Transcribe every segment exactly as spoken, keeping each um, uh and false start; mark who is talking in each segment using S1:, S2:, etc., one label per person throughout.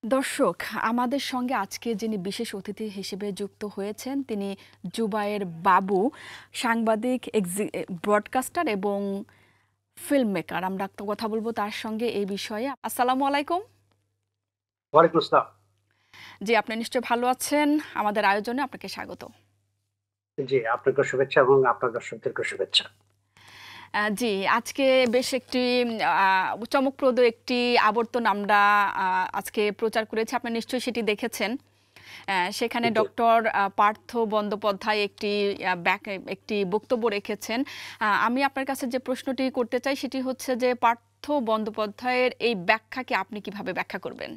S1: দর্শক, আমাদের সঙ্গে আজকে যিনি বিশেষ অতিথি হিসেবে যুক্ত হয়েছেন তিনি জুবায়ের বাবু, সাংবাদিক, ব্রডকাস্টার এবং ফিল্ম মেকার। আমরা একটা কথা বলবো তার সঙ্গে এই বিষয়ে। আসসালামু আলাইকুম।
S2: ওয়ালাইকুম আসসালাম।
S1: জি, আপনি নিশ্চয়ই ভালো আছেন। আমাদের আয়োজনে আপনাকে স্বাগত।
S2: জি, আপনাকে শুভেচ্ছা এবং আপনার দর্শকদেরকে শুভেচ্ছা।
S1: জি, আজকে বেশ একটি আহ, চমকপ্রদ একটি আবর্তন আমরা আহ, আজকে প্রচার করেছি। আপনি নিশ্চয়ই সেটি দেখেছেন। আহ, সেখানে
S2: জি
S1: ডক্টর পার্থ বন্দ্যোপাধ্যায় একটি আহ, ব্যাক- একটি বক্তব্য রেখেছেন। আহ, আমি আপনার কাছে যে প্রশ্নটি করতে চাই সেটি হচ্ছে যে পার্থ বন্দ্যোপাধ্যায়ের এই ব্যাখ্যাকে আপনি কিভাবে ব্যাখ্যা করবেন?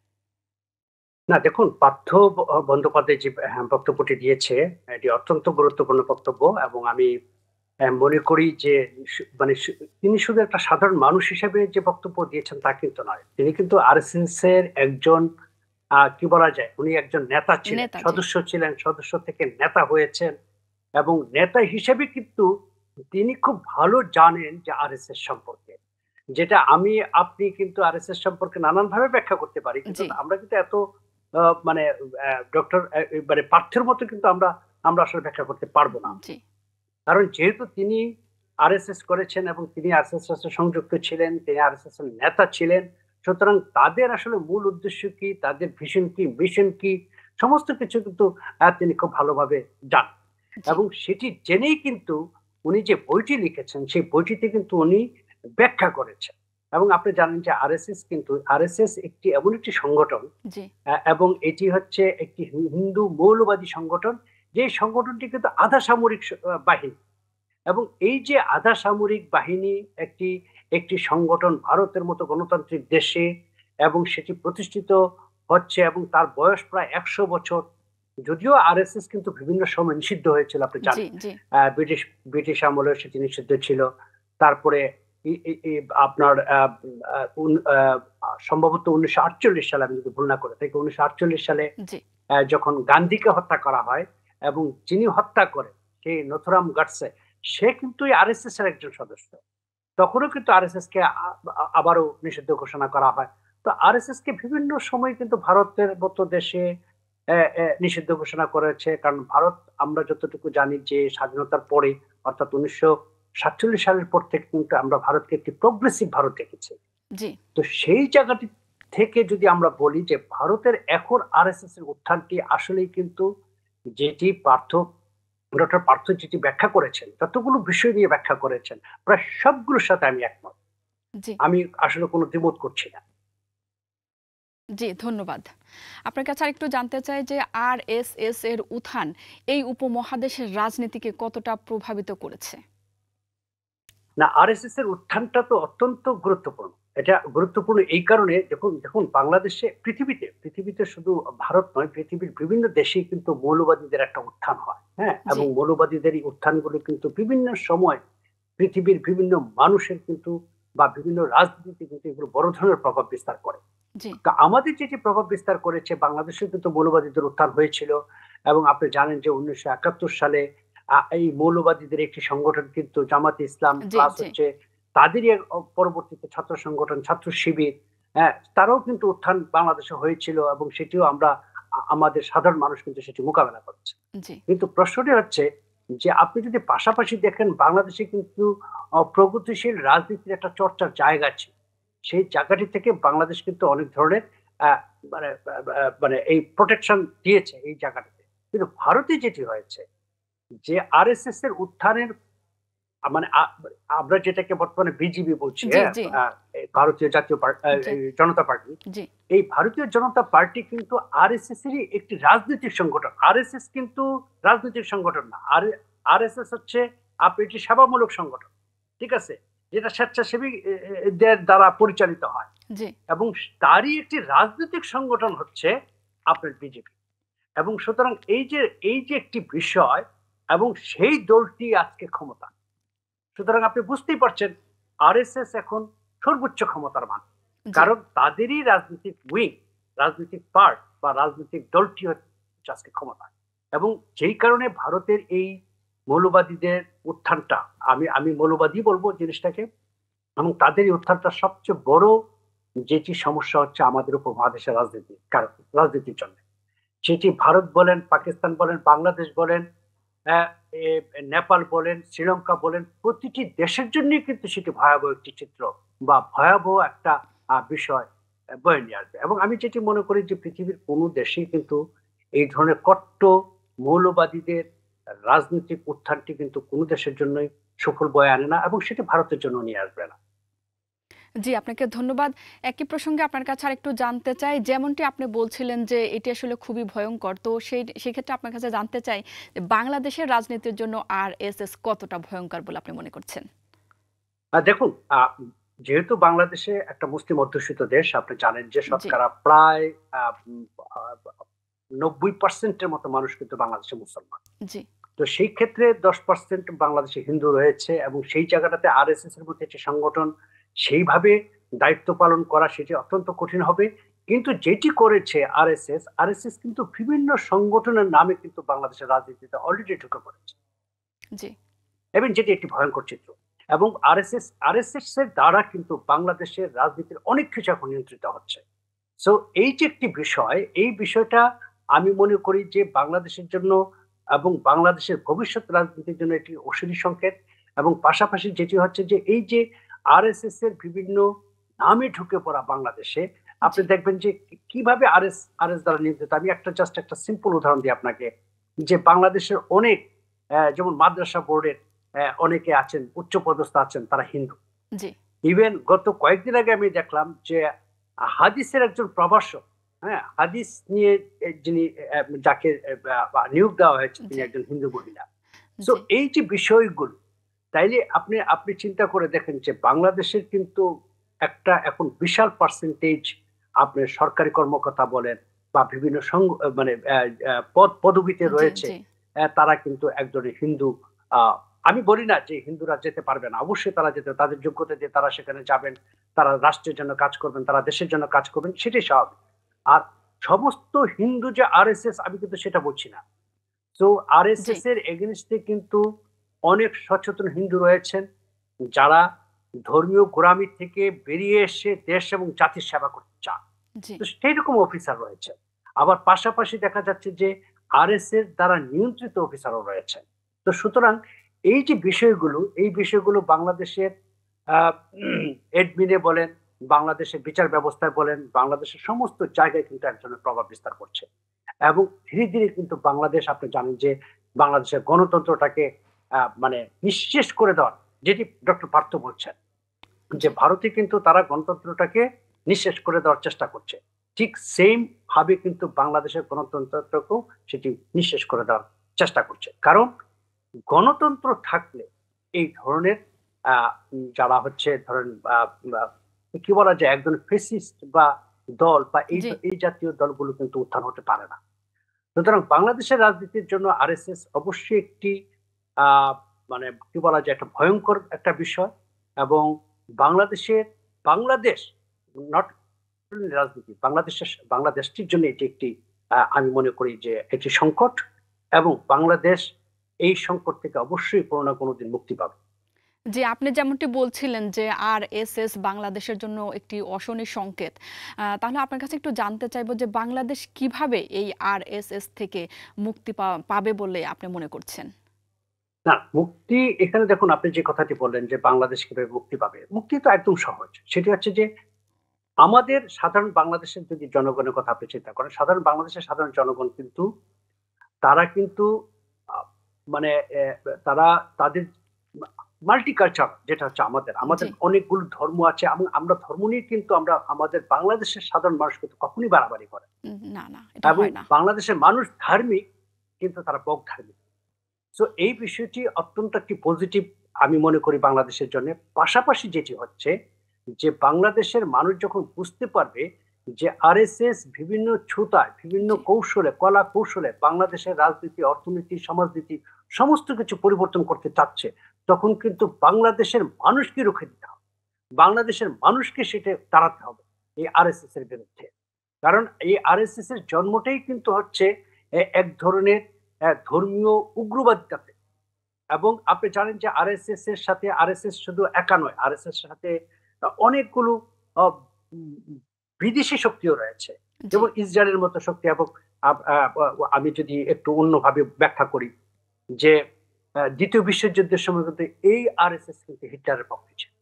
S2: না, দেখুন, পার্থ ব- বন্দ্যোপাধ্যায় যে হ্যাঁ, বক্তব্যটি দিয়েছে এটি অত্যন্ত গুরুত্বপূর্ণ বক্তব্য এবং আমি আহ, মনে করি যে সু- মানে সু- তিনি শুধু একটা সাধারণ মানুষ হিসেবে যে বক্তব্য দিয়েছেন তা কিন্তু নয়, তিনি কিন্তু আরএসএস এর একজন আহ কি বলা যায়, উনি একজন নেতা ছিলেন,
S1: নেতাজি।
S2: সদস্য ছিলেন, সদস্য থেকে নেতা হয়েছেন এবং নেতা হিসেবে কিন্তু তিনি খুব ভালো জানেন যে আরএসএস সম্পর্কে, যেটা আমি আপনি কিন্তু আরএসএস সম্পর্কে নানান ভাবে ব্যাখ্যা করতে পারি, কিন্তু
S1: জি,
S2: আমরা কিন্তু এত আহ, মানে ডক্টর মানে পার্থের মতো কিন্তু আমরা আমরা আসলে ব্যাখ্যা করতে পারবো না।
S1: জি,
S2: কারণ যেহেতু তিনি আরএসএস করেছেন এবং তিনি আরএসএস এর সাথে সংযুক্ত ছিলেন, তিনি আরএসএস এর নেতা ছিলেন, সুতরাং তাদের আসলে মূল উদ্দেশ্য কি, তাদের ভিশন কি, মিশন কি, সমস্ত কিছু কিন্তু আহ, তিনি খুব ভালোভাবে জানেন
S1: জি,
S2: এবং সেটি জেনেই কিন্তু উনি যে বইটি লিখেছেন সেই বইটিতে কিন্তু উনি ব্যাখ্যা করেছেন। এবং আপনি জানেন যে আরএসএস কিন্তু আরএসএস একটি এমন একটি সংগঠন,
S1: জি,
S2: আহ, এবং এটি হচ্ছে একটি হিন্দু মৌলবাদী সংগঠন, যে সংগঠনটি কিন্তু আধা সামরিক স- আহ, বাহিনী। এবং এই যে আধা সামরিক বাহিনী একটি একটি সংগঠন ভারতের মতো গণতান্ত্রিক দেশে, এবং সেটি প্রতিষ্ঠিত হচ্ছে এবং তার বয়স প্রায় একশো বছর। যদিও আরএসএস কিন্তু বিভিন্ন সময় নিষিদ্ধ হয়েছিল, আপনি
S1: জি,
S2: জানেন,
S1: জি,
S2: আহ, ব্রিটিশ ব্রিটিশ আমলেও সেটি নিষিদ্ধ ছিল। তারপরে ই- ই- ই আপনার আহ, আহ, উন- আহ, সম্ভবত উনিশশো আটচল্লিশ সালে, আমি যদি ভুল না করে থাকি, উনিশশো আটচল্লিশ সালে
S1: জি,
S2: আহ, যখন গান্ধীকে হত্যা করা হয় এবং যিনি হত্যা করে সেই নথুরাম গডসে, সে কিন্তু আরএসএস এর একজন সদস্য। তখনও কিন্তু আরএসএস কে আ- আ- আবারও নিষিদ্ধ ঘোষণা করা হয়। তো আরএসএস কে বিভিন্ন সময় কিন্তু ভারতের মতো দেশে আহ, আহ, নিষিদ্ধ ঘোষণা করেছে, কারণ ভারত, আমরা যতটুকু জানি যে স্বাধীনতার পরে, অর্থাৎ উনিশশো সাতচল্লিশ সালের পর থেকে কিন্তু আমরা ভারতকে একটি প্রগ্রেসিভ ভারত দেখেছি।
S1: জি,
S2: তো সেই জায়গাটি থেকে যদি আমরা বলি যে ভারতের এখন আরএসএস এর উত্থানটি আসলেই কিন্তু, যেটি পার্থ ডক্টর পার্থ যেটি ব্যাখ্যা করেছেন, ততগুলো বিষয় নিয়ে ব্যাখ্যা করেছেন, প্রায় সবগুলোর সাথে আমি একমত।
S1: জি,
S2: আমি আসলে কোনো দ্বিমত করছি না।
S1: জি, ধন্যবাদ। আপনার কাছে আরেকটু জানতে চাই যে আরএসএস এর উত্থান এই উপমহাদেশের রাজনীতিকে কতটা প্রভাবিত করেছে?
S2: না, আরএসএস এর উত্থানটা তো অত্যন্ত গুরুত্বপূর্ণ। এটা গুরুত্বপূর্ণ এই কারণে, দেখুন দেখুন বাংলাদেশে, পৃথিবীতে পৃথিবীতে শুধু ভারত নয়, পৃথিবীর বিভিন্ন দেশেই কিন্তু মৌলবাদীদের একটা উত্থান হয়, হ্যাঁ,
S1: জি,
S2: এবং মৌলবাদীদের এই উত্থানগুলো কিন্তু বিভিন্ন সময় পৃথিবীর বিভিন্ন মানুষের কিন্তু বা বিভিন্ন রাজনীতিতে কিন্তু এগুলো বড় ধরনের প্রভাব বিস্তার করে।
S1: জি,
S2: তো আমাদের যেটি প্রভাব বিস্তার করেছে, বাংলাদেশে কিন্তু মৌলবাদীদের উত্থান হয়েছিল। এবং আপনি জানেন যে উনিশশো একাত্তর সালে আহ, এই মৌলবাদীদের একটি সংগঠন কিন্তু জামাতে ইসলাম
S1: জি,
S2: প্লাস
S1: জি,
S2: হচ্ছে তাদেরই এক পরবর্তীতে ছাত্র সংগঠন ছাত্র শিবির, হ্যাঁ, তারাও কিন্তু উত্থান বাংলাদেশে হয়েছিল এবং সেটিও আমরা আ- আমাদের সাধারণ মানুষ কিন্তু সেটি মোকাবেলা করছে।
S1: জি,
S2: কিন্তু প্রশ্নটি হচ্ছে যে আপনি যদি পাশাপাশি দেখেন, বাংলাদেশে কিন্তু আহ, প্রগতিশীল রাজনীতির একটা চর্চার জায়গা ছিল। সেই জায়গাটি থেকে বাংলাদেশ কিন্তু অনেক ধরনের আহ, মানে আহ, মানে এই প্রোটেকশন দিয়েছে এই জায়গাটাতে। কিন্তু ভারতে যেটি হয়েছে, যে আরএসএস এর উত্থানের আ মানে আ আমরা যেটাকে বর্তমানে বিজেপি বলছি,
S1: জি,
S2: হ্যাঁ?
S1: জি,
S2: আ এই ভারতীয় জাতীয় পার আ
S1: জি,
S2: এই জনতা পার্টি।
S1: জি,
S2: এই ভারতীয় জনতা পার্টি কিন্তু আরএসএস এরই একটি রাজনৈতিক সংগঠন। আরএসএস কিন্তু রাজনৈতিক সংগঠন না। আর আরএসএস হচ্ছে আপনি একটি সেবামূলক সংগঠন। ঠিক আছে? যেটা স্বেচ্ছাসেবী এ এ দের দ্বারা পরিচালিত হয়।
S1: জি,
S2: এবং তারই একটি রাজনৈতিক সংগঠন হচ্ছে আপনার বিজেপি। এবং সুতরাং এই যে এই যে একটি বিষয়, এবং সেই দলটি আজকে ক্ষমতা। সুতরাং আপনি বুঝতেই পারছেন আরএসএস এখন সর্বোচ্চ ক্ষমতার মান।
S1: জি,
S2: কারণ তাদেরই রাজনৈতিক উইং, রাজনৈতিক পার্ট বা রাজনৈতিক দলটি হচ্ছে আজকে ক্ষমতা। এবং যেই কারণে ভারতের এই মৌলবাদীদের উত্থানটা, আমি আমি মৌলবাদী বলবো জিনিসটাকে, এবং তাদের এই উত্থানটা সবচেয়ে বড় যেটি সমস্যা হচ্ছে আমাদের উপমহাদেশের রাজনীতি কারণ রাজনীতির জন্য। সেটি ভারত বলেন, পাকিস্তান বলেন, বাংলাদেশ বলেন, আহ, এ, নেপাল বলেন, শ্রীলঙ্কা বলেন, প্রতিটি দেশের জন্যই কিন্তু সেটি ভয়াবহ একটি চিত্র বা ভয়াবহ একটা আহ, বিষয় আহ, বয়ে নিয়ে আসবে। এবং আমি যেটি মনে করি যে পৃথিবীর কোনো দেশেই কিন্তু এই ধরনের কট্টর মৌলবাদীদের রাজনৈতিক উত্থানটি কিন্তু কোনো দেশের জন্যই সফল বয়ে আনে না, এবং সেটি ভারতের জন্য নিয়ে আসবে না।
S1: জি, আপনাকে ধন্যবাদ। একই প্রসঙ্গে আপনার কাছে আরেকটু জানতে চাই, যেমনটি আপনি বলছিলেন যে এটি আসলে খুবই ভয়ংকর। তো সেই সেক্ষেত্রে আপনার কাছে জানতে চাই যে বাংলাদেশের রাজনীতির জন্য আরএসএস কতটা ভয়ংকর বলে আপনি মনে করছেন?
S2: আর দেখুন, আহ, যেহেতু বাংলাদেশে একটা মুসলিম অধ্যুষিত দেশ, আপনি জানেন যে
S1: জি,
S2: শতকরা প্রায় আহ, উম, আহ, নব্বই পার্সেন্টের মতো মানুষ কিন্তু বাংলাদেশে মুসলমান।
S1: জি,
S2: তো সেই ক্ষেত্রে দশ পার্সেন্ট বাংলাদেশে হিন্দু রয়েছে, এবং সেই জায়গাটাতে আরএসএস এর মধ্যে একটি সংগঠন সেইভাবে দায়িত্ব পালন করা সেটি অত্যন্ত কঠিন হবে। কিন্তু যেটি করেছে আরএসএস, আরএসএস কিন্তু বিভিন্ন সংগঠনের নামে কিন্তু বাংলাদেশের রাজনীতিতে অলরেডি ঢুকে পড়েছে,
S1: জি,
S2: এবং যেটি একটি ভয়ঙ্কর চিত্র। এবং আরএসএস আরএসএস এর দ্বারা কিন্তু বাংলাদেশের রাজনীতির অনেক কিছু এখন নিয়ন্ত্রিত হচ্ছে। সো এই যে একটি বিষয়, এই বিষয়টা আমি মনে করি যে বাংলাদেশের জন্য এবং বাংলাদেশের ভবিষ্যৎ রাজনীতির জন্য একটি অশনি সংকেত। এবং পাশাপাশি যেটি হচ্ছে যে এই যে আরএসএস এর বিভিন্ন নামে ঢুকে পড়া বাংলাদেশে, আপনি
S1: জি,
S2: দেখবেন যে কিভাবে আরএস আরএস দ্বারা নিয়ন্ত্রিত। আমি একটা জাস্ট একটা সিম্পল উদাহরণ দিই আপনাকে, যে বাংলাদেশের অনেক আহ, যেমন মাদ্রাসা বোর্ডের আহ, অনেকে আছেন, উচ্চপদস্থ আছেন, তারা হিন্দু।
S1: জি,
S2: ইভেন গত কয়েকদিন আগে আমি দেখলাম যে হাদিসের একজন প্রভাষক, হ্যাঁ, হাদিস নিয়ে এ, যিনি আহ, যাকে আহ, বা নিয়োগ দেওয়া হয়েছে, তিনি
S1: জি,
S2: একজন হিন্দু মহিলা। সো
S1: জি,
S2: এই যে বিষয়গুলো, তাইলে আপনি আপনি চিন্তা করে দেখেন যে বাংলাদেশের কিন্তু একটা এখন বিশাল পার্সেন্টেজ আপনার সরকারি কর্মকর্তা বলেন বা বিভিন্ন সংঘ মানে আহ, আহ, পদ পদবিতে
S1: জি,
S2: রয়েছে,
S1: জি,
S2: আহ, তারা কিন্তু একজনের হিন্দু। আহ, আমি বলি না যে হিন্দুরা যেতে পারবে না, অবশ্যই তারা যেতে, তাদের যোগ্যতা দিয়ে তারা সেখানে যাবেন, তারা রাষ্ট্রের জন্য কাজ করবেন, তারা দেশের জন্য কাজ করবেন, সেটাই স্বাভাবিক। আর সমস্ত হিন্দু যে আরএসএস, আমি কিন্তু সেটা বলছি না। তো
S1: জি,
S2: আরএসএস এর এগেনস্টে কিন্তু অনেক সচেতন হিন্দু রয়েছেন, যারা ধর্মীয় গোড়ামি থেকে বেরিয়ে এসে দেশ এবং জাতির সেবা করতে চান।
S1: জি,
S2: তো সেই রকম অফিসার রয়েছে। আবার পাশাপাশি দেখা যাচ্ছে যে আরএসএস দ্বারা নিয়ন্ত্রিত অফিসারও রয়েছে। তো সুতরাং এই যে বিষয়গুলো, এই বিষয়গুলো বাংলাদেশের আহ এডমিনে বলেন, বাংলাদেশের বিচার ব্যবস্থায় বলেন, বাংলাদেশের সমস্ত জায়গায় কিন্তু এক ধরনের প্রভাব বিস্তার করছে। এবং ধীরে ধীরে কিন্তু বাংলাদেশ, আপনি জানেন যে বাংলাদেশের গণতন্ত্রটাকে আহ, মানে নিঃশেষ করে দেওয়ার, যেটি ডক্টর পার্থ বলছেন যে
S1: জি,
S2: ভারতে কিন্তু তারা গণতন্ত্রটাকে নিঃশেষ করে দেওয়ার চেষ্টা করছে, ঠিক সেম ভাবে কিন্তু বাংলাদেশের গণতন্ত্রকেও সেটি নিঃশেষ করে দেওয়ার চেষ্টা করছে। কারণ গণতন্ত্র থাকলে এই ধরনের আহ, উম, যারা হচ্ছে ধরেন আহ, আহ, কি বলা যায়, একজন ফেসিস্ট বা দল বা এই
S1: জি,
S2: এই জাতীয় দলগুলো কিন্তু উত্থান হতে পারে না। সুতরাং বাংলাদেশের রাজনীতির জন্য আরএসএস অবশ্যই একটি আহ, মানে কি বলা যায়, একটা ভয়ঙ্কর একটা বিষয়। এবং বাংলাদেশের বাংলাদেশ নট রাজনীতি, বাংলাদেশের বাংলাদেশটির জন্য এটি একটি আহ, আমি মনে করি যে একটি সংকট, এবং বাংলাদেশ এই সংকট থেকে অবশ্যই কোনো না কোনো দিন মুক্তি পাবে।
S1: জি, আপনি যেমনটি বলছিলেন যে আরএসএস বাংলাদেশের জন্য একটি অশনি সংকেত। আ তাহলে আপনার কাছে একটু জানতে চাইবো যে বাংলাদেশ কিভাবে এই আরএসএস থেকে মুক্তি পা পাবে বলে আপনি মনে করছেন?
S2: না, মুক্তি এখানে দেখুন, আপনি যে কথাটি বললেন যে বাংলাদেশ কিভাবে মুক্তি পাবে, মুক্তি তো একদম সহজ। সেটি হচ্ছে যে আমাদের সাধারণ বাংলাদেশের যদি জনগণের কথা আপনি চিন্তা করেন, সাধারণ বাংলাদেশের সাধারণ জনগণ কিন্তু তারা কিন্তু আহ, মানে আহ, তারা তাদের মাল্টিকালচার, যেটা হচ্ছে আমাদের
S1: জি,
S2: আমাদের অনেকগুলো ধর্ম আছে, এবং আমরা ধর্ম নিয়ে কিন্তু আমরা আমাদের বাংলাদেশের সাধারণ মানুষ কিন্তু কখনই বাড়াবাড়ি করে।
S1: উম না, না, এটা
S2: এবং
S1: হয় না।
S2: বাংলাদেশের মানুষ ধার্মিক, কিন্তু তারা বক ধার্মিক। সো এই বিষয়টি অত্যন্ত একটি পজিটিভ আমি মনে করি বাংলাদেশের জন্য। পাশাপাশি যেটি হচ্ছে যে বাংলাদেশের মানুষ যখন বুঝতে পারবে যে আরএসএস বিভিন্ন ছুতায়, বিভিন্ন
S1: জি,
S2: কৌশলে, কলা কৌশলে বাংলাদেশের রাজনীতি, অর্থনীতি, সমাজনীতি সমস্ত কিছু পরিবর্তন করতে চাচ্ছে, তখন কিন্তু বাংলাদেশের মানুষকে রুখে দিতে হবে, বাংলাদেশের মানুষকে সেটা দাঁড়াতে হবে এই আরএসএস এর বিরুদ্ধে। কারণ এই আরএসএস এর জন্মটাই কিন্তু হচ্ছে এ- এক ধরনের আহ, ধর্মীয় উগ্রবাদিতাতে। এবং আপনি জানেন যে আরএসএস এর সাথে, আরএসএস শুধু একা নয়, আরএসএস এর সাথে অনেকগুলো বিদেশি শক্তিও রয়েছে,
S1: জি,
S2: যেমন ইসরায়েলের মতো শক্তি। এবং আব- আ, আমি যদি একটু অন্যভাবে ব্যাখ্যা করি যে আহ, দ্বিতীয় বিশ্বযুদ্ধের সময় কিন্তু এই আরএসএস কিন্তু হিটলারের পক্ষে ছিল,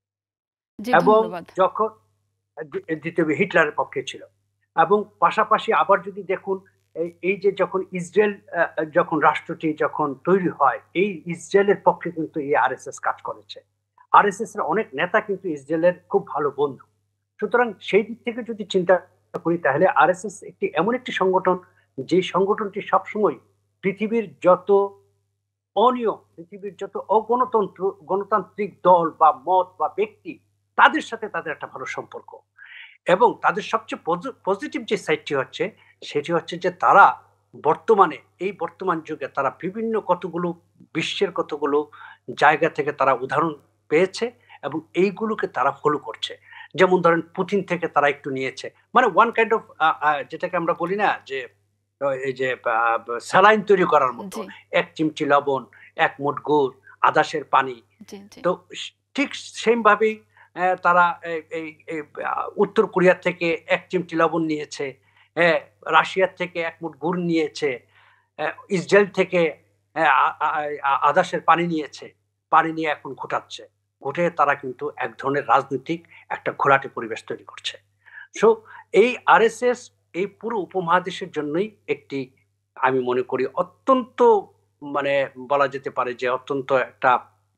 S1: জি
S2: এবং
S1: ধন্যবাদ।
S2: যখন দ্বি- দ্বিতীয় বি- হিটলারের পক্ষে ছিল। এবং পাশাপাশি আবার যদি দেখুন, এই এই যে যখন ইসরায়েল আহ, যখন রাষ্ট্রটি যখন তৈরি হয়, এই ইসরায়েলের পক্ষে কিন্তু এই আরএসএস কাজ করেছে। আরএসএস এর অনেক নেতা কিন্তু ইসরায়েলের খুব ভালো বন্ধু। সুতরাং সেই দিক থেকে যদি চিন্তা করি, তাহলে আরএসএস একটি এমন একটি সংগঠন, যে সংগঠনটি সবসময় পৃথিবীর যত অনিয়ম, পৃথিবীর যত অগণতন্ত্র গণতান্ত্রিক দল বা মত বা ব্যক্তি, তাদের সাথে তাদের একটা ভালো সম্পর্ক। এবং তাদের সবচেয়ে পজিটিভ যে সাইডটি হচ্ছে, সেটি হচ্ছে যে তারা বর্তমানে এই বর্তমান যুগে তারা বিভিন্ন কতগুলো বিশ্বের কতগুলো জায়গা থেকে তারা উদাহরণ পেয়েছে, এবং এইগুলোকে তারা ফলো করছে। যেমন ধরেন, পুতিন থেকে তারা একটু নিয়েছে, মানে ওয়ান কাইন্ড অফ, যেটাকে আমরা বলি না যে আহ, এই যে স্যালাইন তৈরি করার মতো,
S1: জি,
S2: এক চিমটি লবণ, এক মুঠ গুড়, আদাসের পানি।
S1: জি, জি,
S2: তো স- ঠিক সেম ভাবেই আহ, তারা এই এই- এই, আহ, উত্তর কোরিয়া থেকে এক চিমটি লবণ নিয়েছে, হ্যাঁ, রাশিয়ার থেকে এক মুঠ গুড় নিয়েছে, আহ, ইসরায়েল থেকে আহ, আ- আ- আ- আদাসের পানি নিয়েছে। পানি নিয়ে এখন ঘোটাচ্ছে। ঘটে তারা কিন্তু এক ধরনের রাজনৈতিক একটা ঘোলাটে পরিবেশ তৈরি করছে। সো এই আরএসএস এই পুরো উপমহাদেশের জন্যই একটি, আমি মনে করি, অত্যন্ত, মানে বলা যেতে পারে যে অত্যন্ত একটা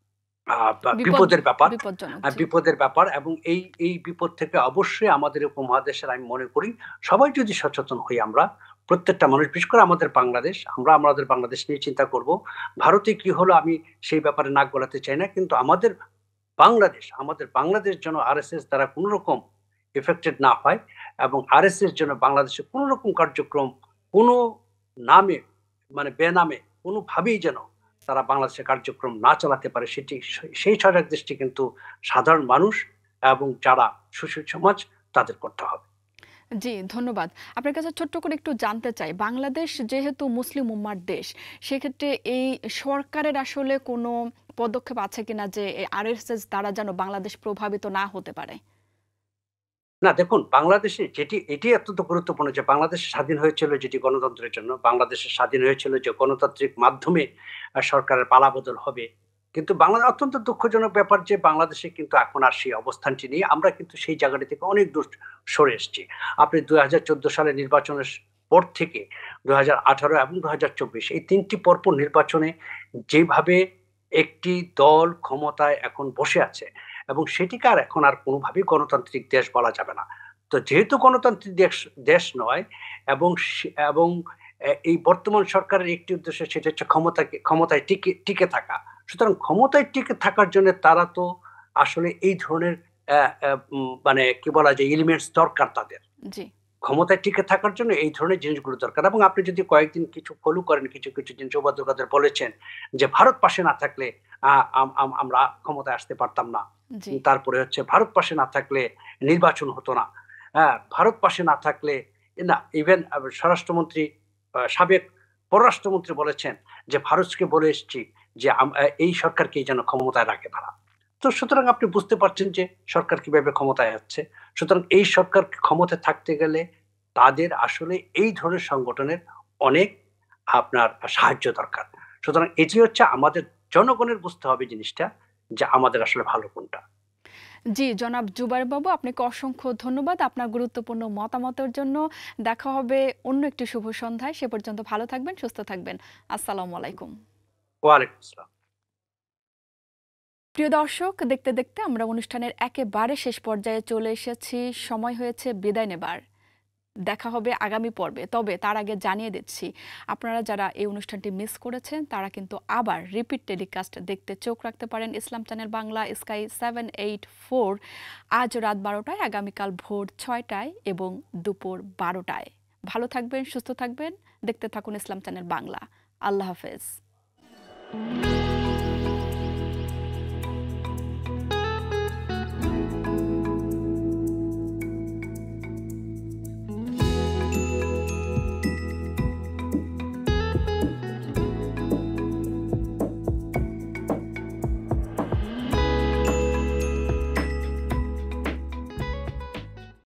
S2: আহ, বা-
S1: বিপদ
S2: বিপদের ব্যাপার।
S1: বিপজ্জনক।
S2: আহ,
S1: জি,
S2: বিপদের ব্যাপার। এবং এই এই বিপদ থেকে অবশ্যই আমাদের উপমহাদেশের, আমি মনে করি, সবাই যদি সচেতন হই, আমরা প্রত্যেকটা মানুষ, বিশেষ করে আমাদের বাংলাদেশ, আমরা আমাদের বাংলাদেশ নিয়ে চিন্তা করব। ভারতে কি হলো আমি সেই ব্যাপারে নাক গলাতে চাই না, কিন্তু আমাদের বাংলাদেশ, আমাদের বাংলাদেশ যেন আরএসএস দ্বারা কোনো রকম এফেক্টেড না হয়, এবং আরএসএস যেন বাংলাদেশে কোনো রকম কার্যক্রম কোনো নামে, মানে বেনামে কোনোভাবেই যেন তারা বাংলাদেশের কার্যক্রম না চালাতে পারে, সেটি, সেই সজাগ দৃষ্টি কিন্তু সাধারণ মানুষ এবং যারা সুশীল সমাজ, তাদের করতে হবে।
S1: জি ধন্যবাদ। আপনার কাছে ছোট্ট করে একটু জানতে চাই, বাংলাদেশ যেহেতু মুসলিম উম্মার দেশ, সেক্ষেত্রে এই সরকারের আসলে কোনো পদক্ষেপ আছে কিনা যে আরএসএস দ্বারা যেন বাংলাদেশ প্রভাবিত না হতে পারে?
S2: না, দেখুন, বাংলাদেশে যেটি, এটি অত্যন্ত গুরুত্বপূর্ণ যে বাংলাদেশ স্বাধীন হয়েছিল যেটি গণতন্ত্রের জন্য, বাংলাদেশের স্বাধীন হয়েছিল যে গণতান্ত্রিক মাধ্যমে আহ, সরকারের পালাবদল হবে। কিন্তু বাংলা অত্যন্ত দুঃখজনক ব্যাপার যে বাংলাদেশে কিন্তু এখন আর সেই অবস্থানটি নেই। আমরা কিন্তু সেই জায়গাটি থেকে অনেক দূর সরে এসেছি। আপনি দুই হাজার চোদ্দ সালে নির্বাচনের পর থেকে দুই হাজার আঠারো এবং দুই হাজার চব্বিশ, এই তিনটি পরপর নির্বাচনে যেভাবে একটি দল ক্ষমতায় এখন বসে আছে, এবং সেটিকে আর এখন আর কোনোভাবেই গণতান্ত্রিক দেশ বলা যাবে না। তো যেহেতু গণতান্ত্রিক দেশ দেশ নয়, এবং সে- এবং আহ, এই বর্তমান সরকারের একটি উদ্দেশ্য, সেটা হচ্ছে ক্ষমতাকে ক্ষমতায় টিকে টিকে থাকা। সুতরাং ক্ষমতায় টিকে থাকার জন্য তারা তো আসলে এই ধরনের আহ, আহ, উম, মানে কি বলা যায়, এলিমেন্টস দরকার তাদের।
S1: জি,
S2: ক্ষমতায় টিকে থাকার জন্য এই ধরনের জিনিসগুলো দরকার। এবং আপনি যদি কয়েকদিন কিছু ফলো করেন, কিছু কিছু জিনিস ওবায়দুল কাদের বলেছেন যে ভারত পাশে না থাকলে আহ, আম- আম- আমরা ক্ষমতায় আসতে পারতাম না।
S1: জি,
S2: তারপরে হচ্ছে ভারত পাশে না থাকলে নির্বাচন হতো না। হ্যাঁ, ভারত পাশে না থাকলে, না, ইভেন স্বরাষ্ট্রমন্ত্রী, আহ, সাবেক পররাষ্ট্রমন্ত্রী বলেছেন যে ভারতকে বলে এসেছি যে আম- আহ, এই সরকারকে যেন ক্ষমতায় রাখে তারা। তো সুতরাং আপনি বুঝতে পারছেন যে সরকার কিভাবে ক্ষমতায় আছে। সুতরাং এই সরকার ক্ষমতায় থাকতে গেলে তাদের আসলে এই ধরনের সংগঠনের অনেক আপনার সাহায্য দরকার। সুতরাং এটি হচ্ছে আমাদের জনগণের বুঝতে হবে জিনিসটা, যে আমাদের আসলে ভালো কোনটা।
S1: জি জনাব জুবায়ের বাবু, আপনাকে অসংখ্য ধন্যবাদ আপনার গুরুত্বপূর্ণ মতামতের জন্য। দেখা হবে অন্য একটি শুভ সন্ধ্যায়। সে পর্যন্ত ভালো থাকবেন, সুস্থ থাকবেন। আসসালামু আলাইকুম।
S2: ওয়ালাইকুম আসসালাম।
S1: প্রিয় দর্শক, দেখতে দেখতে আমরা অনুষ্ঠানের একেবারে শেষ পর্যায়ে চলে এসেছি। সময় হয়েছে বিদায় নেবার। দেখা হবে আগামী পর্বে। তবে তার আগে জানিয়ে দিচ্ছি, আপনারা যারা এই অনুষ্ঠানটি মিস করেছেন তারা কিন্তু আবার রিপিট টেলিকাস্ট দেখতে চোখ রাখতে পারেন Islam channel Bangla, Sky seven eight four, আজ রাত বারোটায়, আগামীকাল ভোর ছয়টায় এবং দুপুর বারোটায়। ভালো থাকবেন, সুস্থ থাকবেন, দেখতে থাকুন ইসলাম চ্যানেল বাংলা। আল্লাহ হাফেজ।